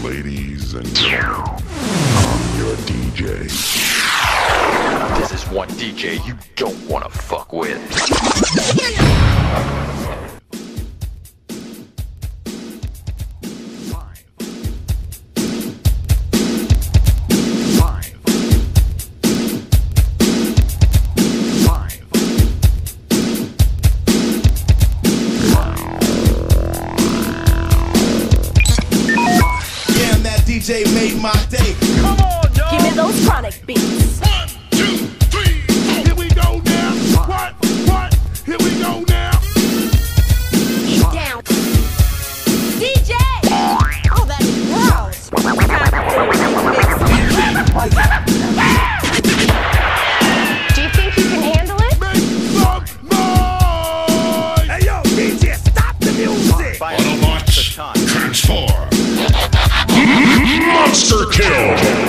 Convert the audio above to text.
Ladies and gentlemen, I'm your DJ. This is one DJ you don't wanna fuck with. DJ made my day. Come on, y'all. Give me those chronic beats. 1, 2, 3, 4. Here we go now. What? Here we go now. Get down. DJ! Oh, that's gross. Do you think you can handle it? Make some noise. Hey yo, DJ, stop the music. Autobots, transform. Monster kill!